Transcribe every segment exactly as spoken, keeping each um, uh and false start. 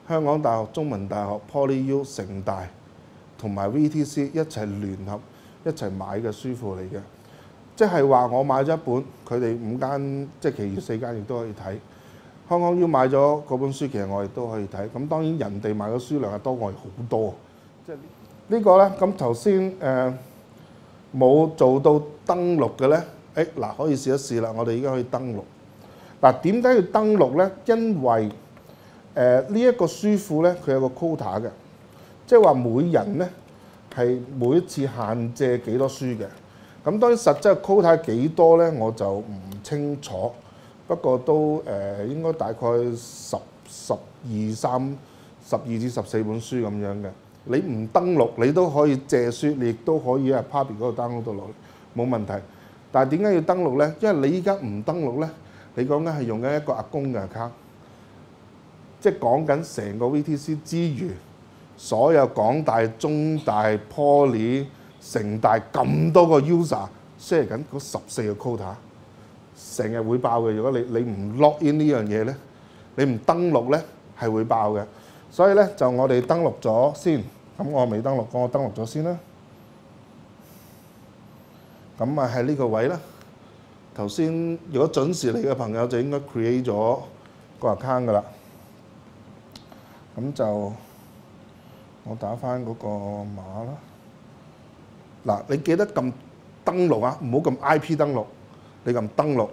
香港大學、中文大學、PolyU、城大同埋 V T C 一齊聯合一齊買嘅書庫嚟嘅。即係話我買咗一本，佢哋五間即係其餘四間亦都可以睇。香港 U 買咗嗰本書，其實我哋都可以睇。咁當然人哋買嘅書量係多我哋好多。即係呢個咧，咁頭先誒冇做到登錄嘅咧，誒嗱可以試一試啦。我哋而家可以登錄。嗱點解要登錄咧？因為誒呢一個書庫咧，佢有個 quota 嘅，即係話每人咧係每一次限借幾多書嘅。咁當然實際 quota 幾多咧，我就唔清楚。不過都誒、呃、應該大概十十二三十二至十四本書咁樣嘅。你唔登錄，你都可以借書，你亦都可以喺 Apabi 嗰度 download 到落嚟，冇問題。但係點解要登錄咧？因為你依家唔登錄咧，你講緊係用緊一個阿公嘅 account， 即係講緊成個 V T C 之餘，所有港大、中大、Poly、城大咁多個 user share 緊嗰十四個 quota。成日會爆嘅，如果你你唔 log in 呢樣嘢咧，你唔登錄咧係會爆嘅。所以咧就我哋登錄咗先，咁我未登錄，我登錄咗先啦。咁啊喺呢個位啦。頭先如果準時嚟嘅朋友就應該 create 咗個 account 噶啦。咁就我打翻嗰個碼啦。嗱，你記得撳登錄啊，唔好撳 I P 登錄。你撳登錄，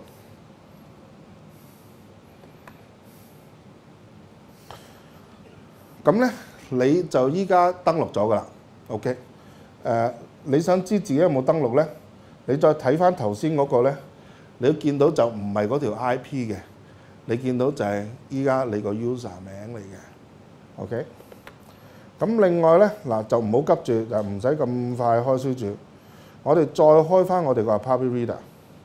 咁咧你就依家登錄咗噶啦 ，OK？ 誒、呃，你想知自己有冇登錄咧？你再睇翻頭先嗰個咧，你都見到就唔係嗰條 I P 嘅，你見到就係依家你個 user 名嚟嘅 ，OK？ 咁另外咧嗱就唔好急住，就唔使咁快開書住，我哋再開翻我哋個 Apabi Reader。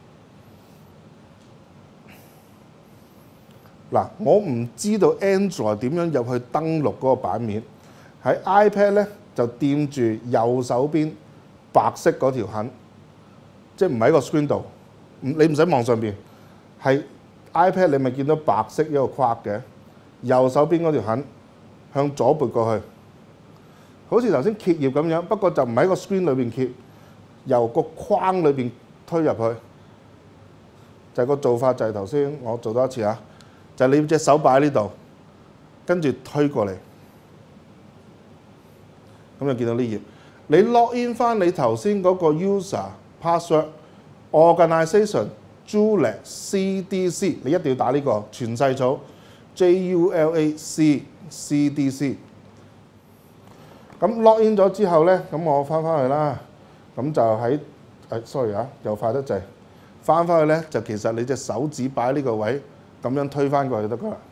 嗱，我唔知道 Android 點樣入去登錄嗰個版面，喺 iPad 咧就掂住右手邊白色嗰條痕，即係唔喺個 screen 度，你唔使望上邊，係 iPad 你咪見到白色一個框嘅，右手邊嗰條痕向左撥過去，好似頭先揭頁咁樣，不過就唔喺個 screen 裏邊揭，由個框裏邊推入去，就係個做法就係頭先我做多一次啊。就係你隻手擺喺呢度，跟住推過嚟，咁就見到呢頁。你 log in 翻你頭先嗰個 user password organisation Juliet C D C， 你一定要打呢個全細草 J U L A C C D C。咁 log in 咗之後咧，咁我翻返去啦，咁就喺誒 sorry 啊，又快得滯，翻返去咧就其實你隻手指擺喺呢個位。咁樣推翻過去就得㗎啦。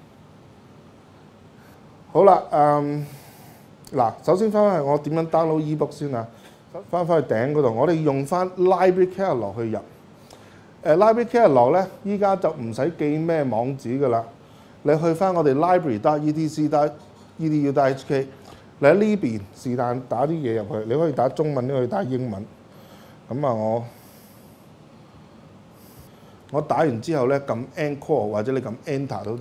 好啦，誒嗱，首先翻返去我點樣 download eBook 先啊？翻返去頂嗰度，我哋用翻 Library Catalog 去入。誒 Library Catalog 咧，依家就唔使記咩網址㗎啦。你去翻我哋 library dot E T C dot E D U dot H K， 你喺呢邊是但打啲嘢入去，你可以打中文，你可以打英文。咁啊，我。我打完之後咧，撳 Encore 或者你撳 Enter 都得。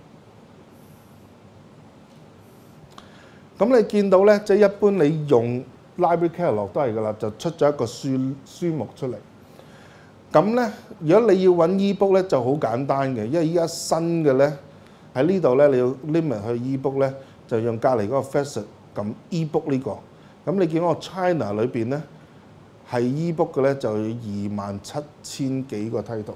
咁你見到咧，即係一般你用 Library Catalog 都係㗎啦，就出咗一個書書目出嚟。咁咧，如果你要揾 eBook 咧，就好簡單嘅，因為依家新嘅咧喺呢度咧，你要 limit 去 eBook 咧，就用隔離嗰個 Facet 撳 eBook 呢個。咁你見到個 China 裏邊咧係 eBook 嘅咧，就要二萬七千幾個 title。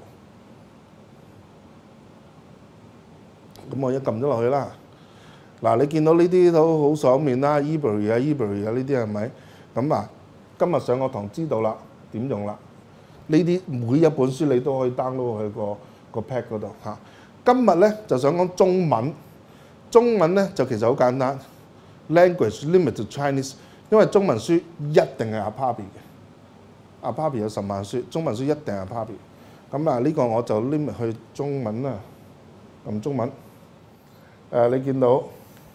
咁我一撳咗落去啦，嗱你見到呢啲都好爽面啦 ，eBook 啊 eBook 啊呢啲係咪？咁啊，今日上個堂知道啦，點用啦？呢啲每一本書你都可以 download 去個個 pad 嗰度嚇。今日咧就想講中文，中文咧就其實好簡單 ，language limit to Chinese， 因為中文書一定係 Apabi 嘅 ，Apabi 有十萬書，中文書一定係 Apabi。咁啊呢個我就 limit 去中文啦，撳中文。誒、呃，你見到誒呢、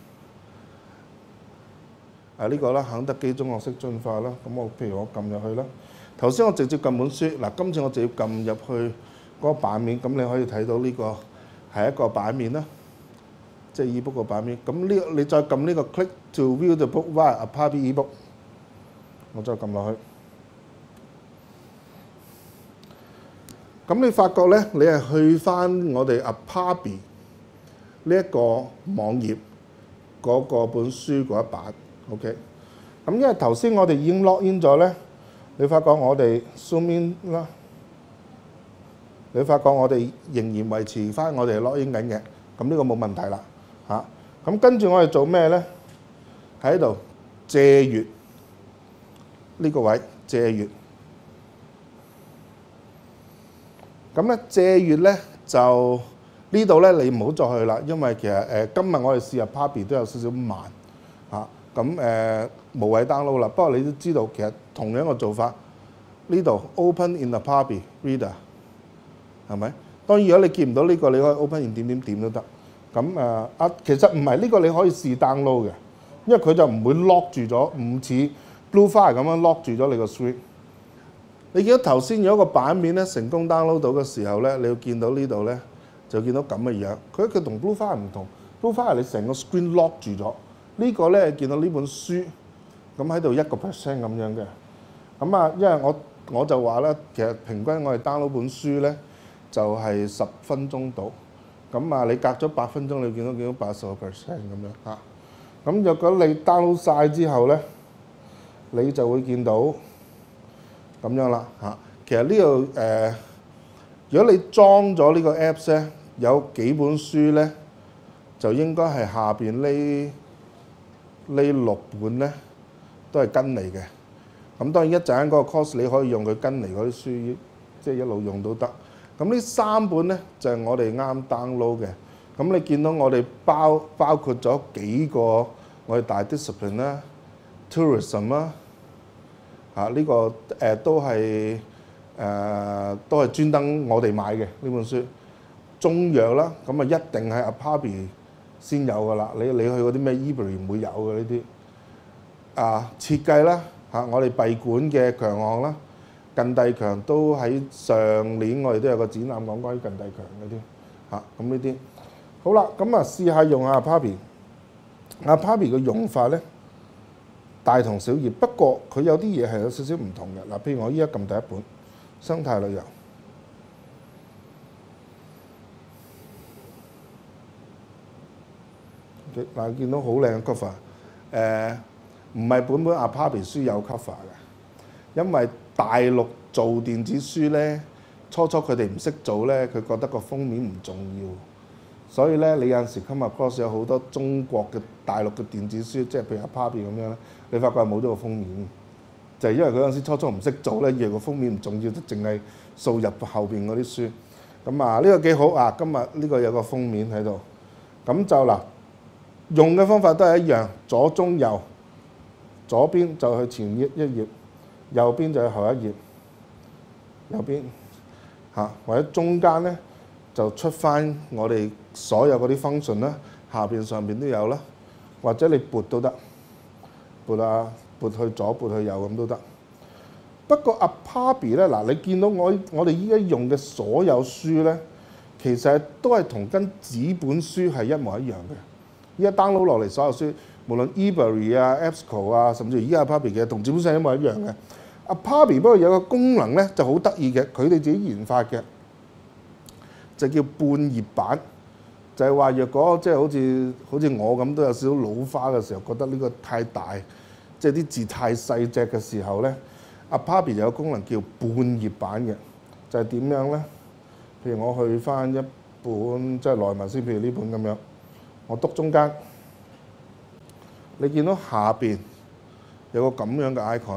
啊這個啦，肯德基中學式進化啦。咁我譬如我撳入去啦，頭先我直接撳本書，嗱今次我直接撳入去嗰個版面，咁你可以睇到呢個係一個版面啦。 即係 eBook 個版面。咁呢個你再撳呢個 Click to view the book via Apabi eBook， 我再撳落去。咁你發覺咧，你係去翻我哋 Apabi 呢一個網頁嗰個本書嗰一版 ，OK。咁因為頭先我哋已經 log in 咗咧，你發覺我哋 zoom in 啦，你發覺我哋仍然維持翻我哋 log in 緊嘅，咁呢個冇問題啦嚇。咁跟住我哋做咩咧？喺度借閱呢個位借閱。咁咧借閱咧就呢度咧你唔好再去啦，因為其實誒、呃、今日我哋試下 Apabi 都有少少慢嚇，咁、啊、誒、呃、無謂 download 啦。不過你都知道其實同樣嘅做法，呢度 Open in Apabi Reader 係咪？當然如果你見唔到呢、這個，你可以 Open in 點點點都得。咁誒啊，其實唔係呢個你可以試 download 嘅，因為佢就唔會 lock 住咗，唔似 Bluefire 咁樣 lock 住咗你個 screen。你見到頭先有一個版面咧成功 download 到嘅時候咧，你要見到呢度咧就見到咁嘅樣。佢佢同 Bluefire 唔同 ，Bluefire 你成個 screen lock 住咗。呢個咧見到呢本書咁喺度一個 percent 咁樣嘅。咁啊，因為我我就話咧，其實平均我哋 download 本書咧就係十分鐘到。咁啊，你隔咗八分鐘，你見到見到八十個 percent 咁樣嚇。咁若果你 download 晒之後咧，你就會見到。咁樣啦嚇，其實呢度誒，如果你裝咗呢個 Apps 咧，有幾本書咧，就應該係下邊呢呢六本咧，都係跟嚟嘅。咁當然一陣間嗰個 course 你可以用佢跟嚟嗰啲書，即係一路用都得。咁呢三本咧就係我哋啱 download 嘅。咁你見到我哋包包括咗幾個我哋大 discipline 啦、tourism 啦。啊！呢、這個誒、呃、都係誒、呃、都係專登我哋買嘅呢本書。中藥啦，咁啊一定係 Apabi 先有噶啦。你你去嗰啲咩 Library 唔會有嘅呢啲。啊，設計啦嚇、啊，我哋閉館嘅強項啦，近帝強都喺上年我哋都有個展覽講關於近帝強嗰啲嚇。咁呢啲好啦，咁啊試下用下 Apabi。Apabi 嘅用法咧，大同小異，不過佢有啲嘢係有少少唔同嘅。嗱，譬如我依家撳第一本生態旅遊，嗱見到好靚嘅 cover，誒唔係本本 Apabi 書有 cover 嘅，因為大陸做電子書咧，初初佢哋唔識做咧，佢覺得個封面唔重要，所以咧你有陣時 come across 有好多中國嘅大陸嘅電子書，即係譬如 Apabi 咁樣咧。你發覺冇咗個封面，就係、是、因為佢嗰陣時初初唔識做咧，以為個封面唔重要，就淨係掃入後邊嗰啲書。咁啊，呢個幾好啊！今日呢個有個封面喺度，咁就嗱用嘅方法都係一樣，左中右，左邊就去前一一頁，右邊就去後一頁，右邊嚇、啊、或者中間咧就出翻我哋所有嗰啲 function 啦，下邊上邊都有啦，或者你撥都得。撥啊，撥去左，撥去右咁都得。不過 Apabi 咧，嗱你見到我我哋依家用嘅所有書咧，其實都係同跟紙本書係一模一樣嘅。依家 download 落嚟所有書，無論 eBooks 啊、Apsco 啊，甚至依家 Apabi 嘅，同紙本書一模一樣嘅。Apabi 不過有個功能咧就好得意嘅，佢哋自己研發嘅，就叫半頁版。就係話，若果即係好似好似我咁都有少少老花嘅時候，覺得呢個太大，即係啲字太細隻嘅時候咧 ，Apabi 有個功能叫半頁版嘅，就係、是、點樣咧？譬如我去翻一本即係內文先，譬如呢本咁樣，我篤中間，你見到下邊有個咁樣嘅 icon，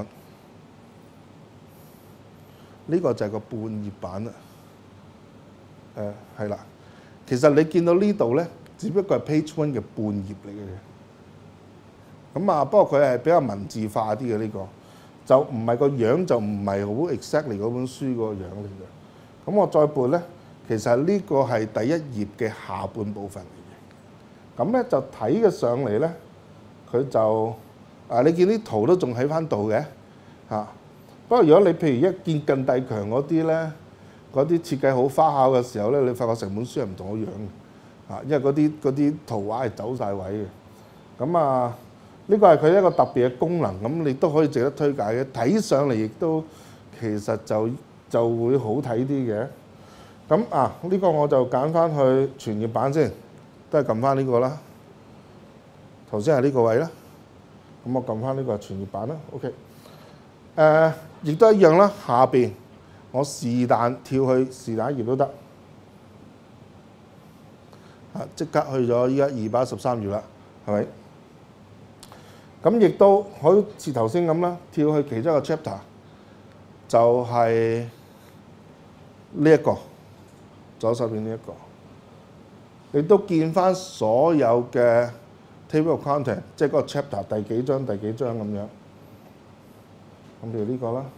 呢個就係個半頁版啦。誒、呃，係啦。其實你見到呢度咧，只不過係 page one 嘅半頁嚟嘅啫。咁啊，不過佢係比較文字化啲嘅呢個，就唔係個樣就唔係好 exactly 嗰本書嗰個樣嚟嘅。咁我再撥咧，其實呢個係第一頁嘅下半部分嚟嘅。咁咧就睇嘅上嚟咧，佢就啊，你見啲圖都仲喺翻度嘅嚇。不過如果你譬如一見近帝強嗰啲咧，嗰啲設計好花巧嘅時候咧，你發覺成本書係唔同個樣嘅， 啊，因為嗰啲嗰啲圖畫係走晒位嘅。咁啊，呢個係佢一個特別嘅功能，咁你都可以值得推介嘅。睇上嚟亦都其實就就會好睇啲嘅。咁啊，呢個我就揀翻去傳閱版先，都係撳翻呢個啦。頭先係呢個位啦，咁我撳翻呢個傳閱版啦。OK， 誒，亦都一樣啦。下邊我是但跳去是但一頁都得，啊，即刻去咗依家二百一十三頁啦，係咪？咁亦都好似頭先咁啦，跳去其中一個 chapter，就係呢一個左手邊呢一個，你都見翻所有嘅 table of content， 即係嗰個 chapter 第幾章第幾章咁樣。咁譬如呢個啦，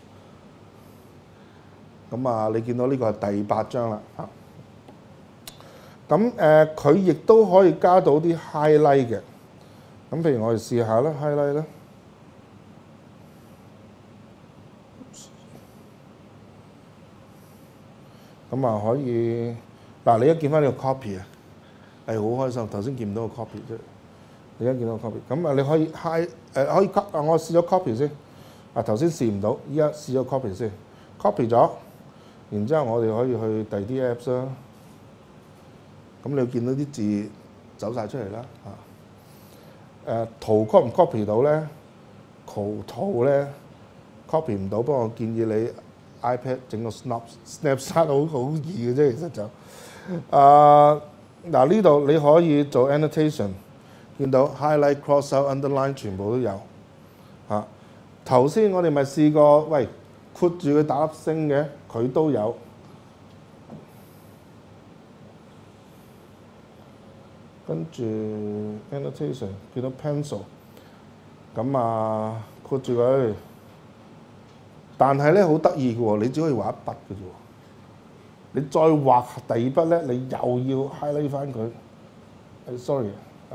咁啊，你見到呢個係第八章啦嚇。咁誒，佢亦都可以加到啲 highlight 嘅。咁譬如我哋試下啦 highlight 啦。咁啊可以嗱，你一見翻呢個 copy 啊，係好開心。頭先見唔到個 copy 啫，你而家見到個 copy。咁啊，你可以 high 誒可以 copy 啊，我試咗 copy 先。啊，頭先試唔到，依家試咗 copy 先 ，copy 咗，然之後我哋可以去第啲 apps 啦。咁你會見到啲字走晒出嚟啦嚇。誒圖 copy 唔 copy 到咧？圖圖咧 copy 唔到，不過我建議你 iPad 整個 snap snapshot 好好易嘅啫，其實就啊嗱呢度你可以做 annotation， 見到 highlight、cross out、underline 全部都有嚇。頭先我哋咪試過，喂括住佢打粒星嘅，佢都有。跟住 annotation 見到 pencil， 咁啊括住佢，但係咧好得意嘅喎，你只可以畫一筆嘅啫喎。你再畫第二筆咧，你又要 highlight 翻佢。誒 sorry， 誒。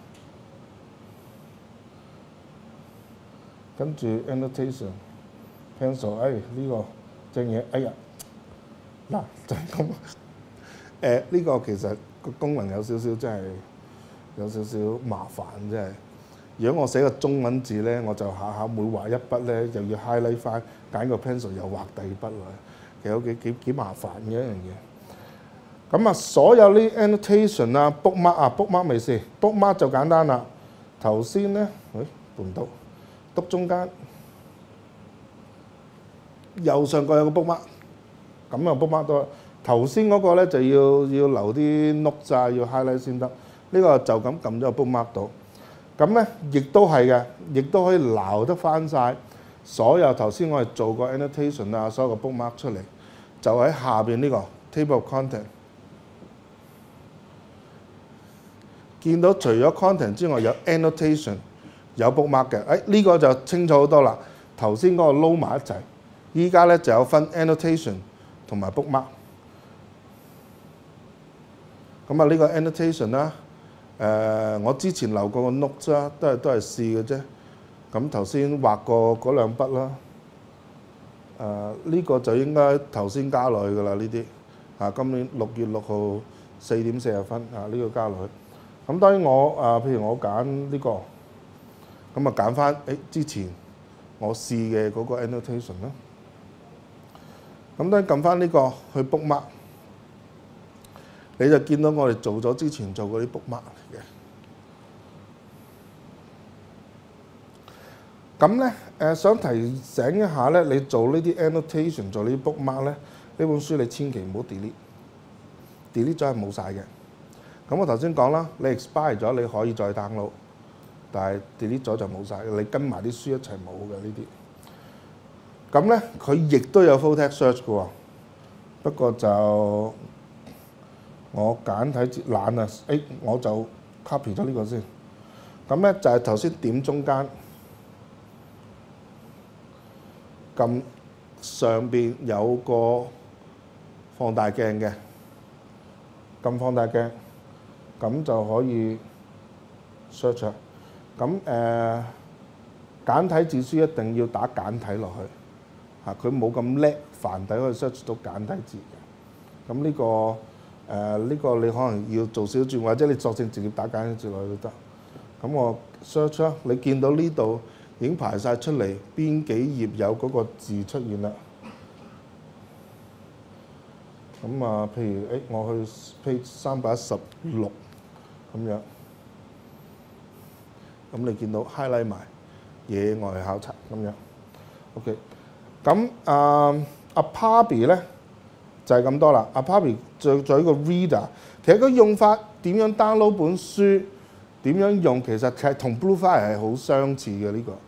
跟住 annotation pencil， 誒呢個正嘢，哎呀嗱就係咁。誒呢個其實個功能有少少真係有少少麻煩，真係。如果我寫個中文字咧，我就下下每畫一筆咧，又要 highlight 翻，揀個 pencil 又畫第二筆落去，其實有幾幾幾麻煩嘅一樣嘢。咁啊，所有啲 annotation 啊 bookmark 啊 bookmark 未試 bookmark 就簡單啦。頭先咧，誒撥唔到。篤中間，右上角有個 bookmark，咁啊 bookmark 到。頭先嗰個咧就要要留啲 note 啊，要 highlight 先得。呢個就咁撳咗個 bookmark 到。咁咧亦都係嘅，亦都可以撈得翻晒所有頭先我哋做過 annotation 啊，所有個 bookmark 出嚟，就喺下邊呢個 table of content。見到除咗 content 之外有 annotation。有 bookmark 嘅，誒呢個就清楚好多啦。頭先嗰個撈埋一齊，依家咧就有分 annotation 同埋 bookmark。咁啊呢個 annotation 啦，誒我之前留過個 note 啦，都係都係試嘅啫。咁頭先畫過嗰兩筆啦，誒呢個就應該頭先加落去㗎啦呢啲。啊，今年六月六號四點四十分啊，呢個加落去。咁當然我啊，譬如我揀呢個。咁啊揀翻誒之前我試嘅嗰個 annotation 啦，咁等撳翻呢個去 bookmark， 你就見到我哋做咗之前做嗰啲 bookmark 嚟嘅。咁咧誒想提醒一下咧，你做呢啲 annotation 做呢啲 bookmark 咧，呢本書你千祈唔好 delete，delete 咗係冇晒嘅。咁我頭先講啦，你 expire 咗你可以再 download。但係 delete 咗就冇晒，你跟埋啲書一齊冇嘅呢啲。咁咧佢亦都有 full text search 嘅喎，不過就我簡體字懶啊，誒我就 copy 咗呢個先。咁咧就係頭先點中間，撳上邊有個放大鏡嘅，撳放大鏡，咁就可以 search。咁誒、呃、簡體字書一定要打簡體落去嚇，佢冇咁叻繁體可以 search 到簡體字嘅。咁呢個誒呢個你可能要做少轉，或者你作正直接打簡體字落去都得。咁我 search 啦，你見到呢度已經排晒出嚟，邊幾頁有嗰個字出現啦。咁啊，譬如誒，我去 page 三百一十六咁樣，咁你見到 highlight 埋野外考察咁樣。OK， 咁啊 Apabi 咧就係咁多啦。Apabi 做做一個 reader， 其實個用法點樣 download 本書，點樣用，其實係同 Bluefire 係好相似嘅呢個。